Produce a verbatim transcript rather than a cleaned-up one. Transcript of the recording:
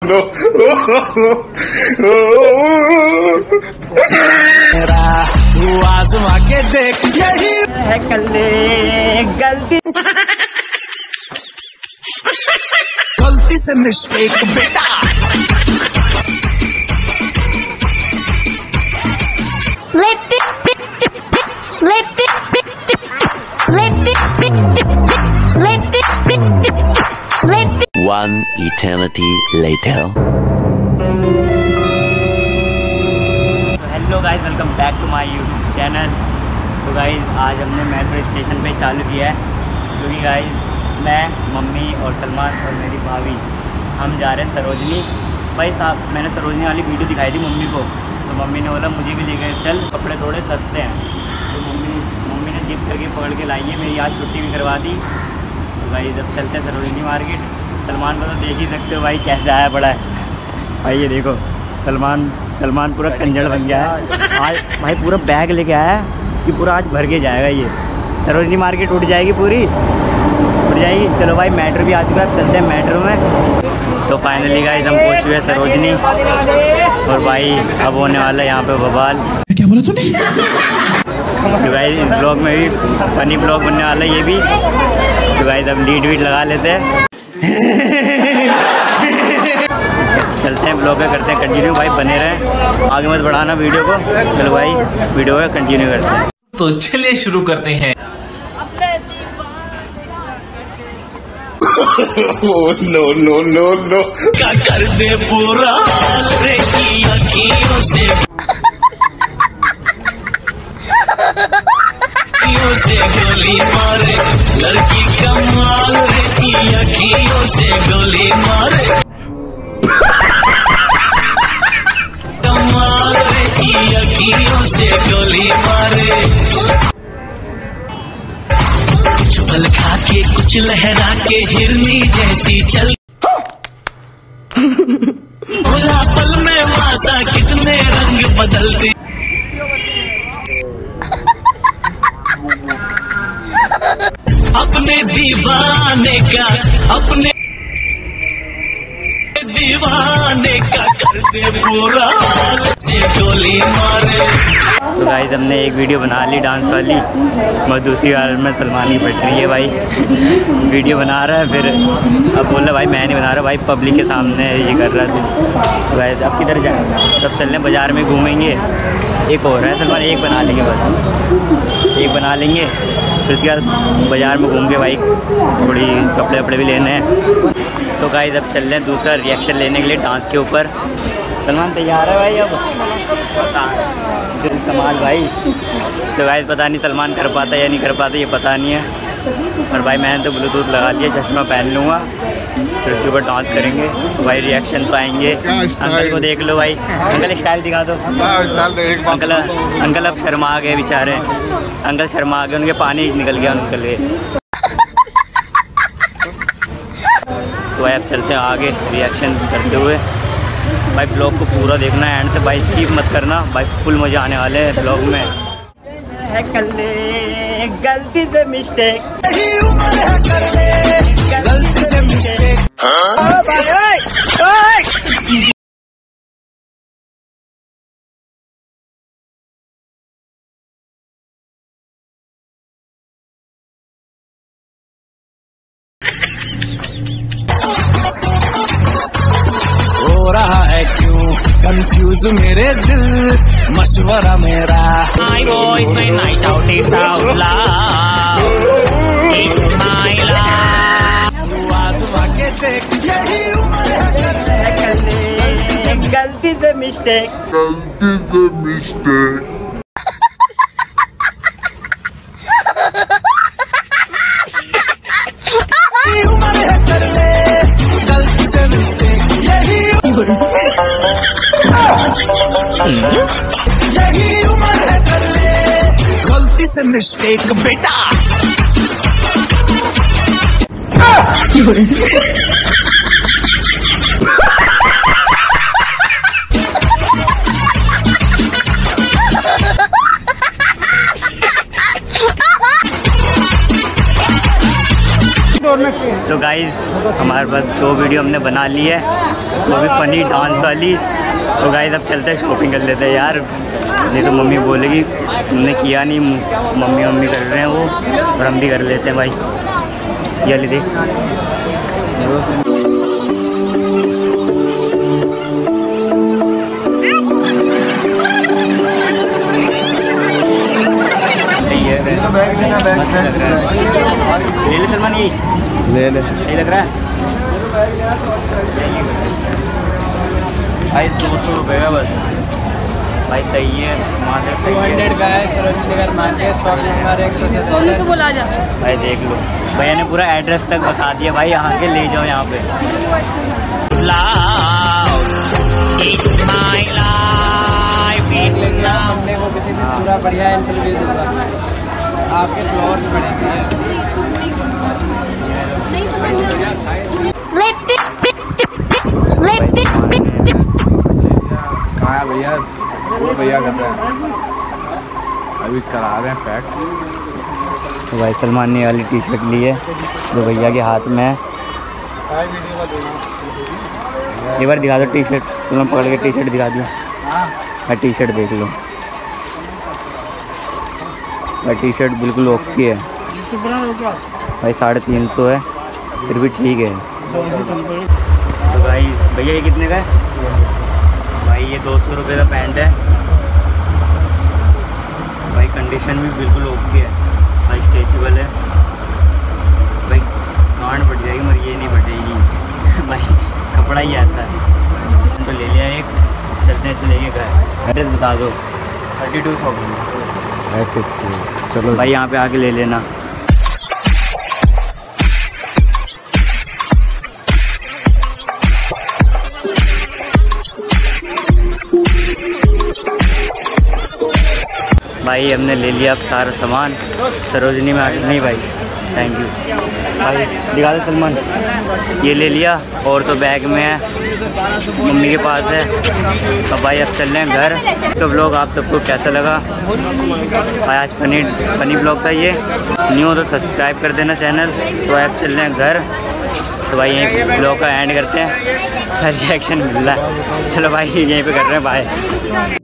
no. तू आजमा के देख, यही है कल्ले गलती गलती से मिस्टेक बेटा। Slip it, slip it, slip it, slip it, slip it, slip it. One eternity later. Hello guys, welcome back to my YouTube channel. तो गाइस आज हमने मेट्रो स्टेशन पे चालू किया है, क्योंकि गाइस मैं, मम्मी और सलमान और मेरी भाभी हम जा रहे हैं सरोजनी। भाई साहब, मैंने सरोजनी वाली वीडियो दिखाई थी मम्मी को, तो मम्मी ने बोला मुझे भी लेकर चल, कपड़े थोड़े सस्ते हैं। तो मम्मी मम्मी ने जिद करके पकड़ के लाई है, मेरी आज छुट्टी भी करवा दी। तो भाई जब चलते हैं सरोजनी मार्केट। सलमान को तो देख ही सकते हो भाई कैसे आया पड़ा है। भाई ये देखो, सलमान सलमान पूरा कंजड़ बन गया है आज। भाई पूरा बैग लेके आया है कि पूरा आज भर के जाएगा ये। सरोजनी मार्केट उठ जाएगी, पूरी उठ जाएगी। चलो भाई, मेट्रो भी आ चुका है, अब चलते हैं मेट्रो में। तो फाइनली गाइस हम पहुंच चुके हैं सरोजनी, और भाई अब होने वाला है यहाँ पे बवाल। क्या बोला तूने? तो गाइस इस ब्लॉग में भी फनी ब्लॉग बनने वाला है ये भी। तो गाइस अब लीड वीड लगा लेते हैं, चलते हैं ब्लॉग में, करते हैं कंटिन्यू। भाई बने रहें, आगे मत बढ़ाना वीडियो को। चलो भाई वीडियो में कंटिन्यू करते हैं। तो चलिए शुरू करते हैं। Oh, no, no, no, no. क्या कर दे पूरा रे की अखियों से, अखियों से गोली मारे, लड़की कमाल रे की अखियों से गोली मारे, कमाल रे की अखियों से गोली मारे। कुछ पल खा के कुछ लहरा के हिरनी जैसी चल, भोला पल में वासा कितने रंग बदलते। अपने दीवाने का अपने दीवाने का कर दे पूरा से गोली मारे। तो गाइस हमने एक वीडियो बना ली डांस वाली, मैं दूसरी बार में सलमान की बट रही है भाई। वीडियो बना रहा है, फिर अब बोल रहा भाई मैं नहीं बना रहा, भाई पब्लिक के सामने ये कर रहा था। तो गाइस अब किधर जाएंगे, तब चलने बाज़ार में घूमेंगे। एक और है सलमान, एक बना लेंगे बस, एक बना लेंगे, फिर उसके बाद बाज़ार में घूम के भाई थोड़ी कपड़े वपड़े भी लेने हैं। तो गाइस अब चल रहे हैं दूसरा रिएक्शन लेने के लिए डांस के ऊपर। सलमान तैयार है भाई? अब दिल संभाल भाई। तो गाइस पता नहीं सलमान कर पाता या नहीं कर पाता, ये पता नहीं है। और भाई मैंने तो ब्लूटूथ लगा दिया, चश्मा पहन लूँगा, फिर उसके ऊपर डांस करेंगे। तो भाई रिएक्शन तो आएंगे। अंकल को देख लो भाई, अंकल स्टाइल दिखा दो। अंकल अंकल अब शर्मा गए बेचारे, अंकल शर्मा गए, उनके पानी निकल गया उनके लिए। तो भाई अब चलते हैं आगे रिएक्शन करते हुए। भाई ब्लॉग को पूरा देखना है एंड से, भाई स्किप मत करना भाई, फुल मज़ा आने वाले हैं ब्लॉग में। है कल्ले गलती से मिस्टेक, गलती से मिस्टेक। हो रहा है क्यों कंफ्यूज मेरे दिल, मशवरा मेरा। My voice when I shout it out loud, it's my love. तू आजमा के देख, यही उम्र है कल्ले गलती से मिस्टेक, गलती से मिस्टेक। उम्र है कर ले गलती से मिस्टेक, यही यही उम्र है कर ले गलती से मिस्टेक बेटा। तो गाइस हमारे पास दो वीडियो हमने बना ली है, वो भी फनी डांस वाली। तो गाइस अब चलते हैं शॉपिंग कर लेते हैं यार, नहीं तो मम्मी बोलेगी तुमने किया नहीं, मम्मी मम्मी कर रहे हैं वो, और हम भी कर लेते हैं भाई। ये ले देख ले ले सलमान, ये ले ले सही लग रहा है भाई। दो सौ रुपये का बस भाई, सही है मात्र सही है भाई। देख लो भैया ने पूरा एड्रेस तक बता दिया भाई, यहाँ के ले जाओ यहाँ पे। It's my life, it's love. पूरा बढ़िया इंटरव्यू दूंगा, आपके फ्लोर्स बढ़ेंगे। कहाँ है भैया? वो भैया कर रहे हैं, अभी करा रहे हैं पैक। तो भाई सलमान ने वाली टी शर्ट ली है जो भैया के हाथ में है। एक बार दिखा दो टी शर्ट, तुम पकड़ के टी शर्ट दिखा दिया। टी शर्ट देख लो भाई, टी शर्ट बिल्कुल ओके है भाई, साढ़े तीन सौ है फिर भी ठीक है। तो भाई भैया ये कितने का है भाई? ये दो सौ रुपये का पैंट है भाई, कंडीशन भी बिल्कुल ओके है भाई, स्ट्रेचेबल है भाई, गांड फट जाएगी मगर ये नहीं फटेगी भाई, कपड़ा ही ऐसा है। तो ले लिया एक, चलते हैं इसे लेके घर। एड्रेस बता दो। थर्टी टू शॉपिंग, चलो भाई यहाँ पे आके ले लेना। भाई हमने ले लिया अब सारा सामान, सरोजनी में आगे नहीं भाई, थैंक यू भाई। दिखा दो सलमान, ये ले लिया और तो बैग में है, मम्मी के पास है। अब भाई अब चल रहे हैं घर। तो ब्लॉग आप सबको कैसा लगा भाई? आज फनी फनी ब्लॉग था ये, न्यू हो तो सब्सक्राइब कर देना चैनल। तो अब चल रहे हैं घर, तो भाई यहीं ब्लॉग का एंड करते हैं, रिएक्शन मिल रहा है। चलो भाई यहीं पे कर रहे हैं, बाय।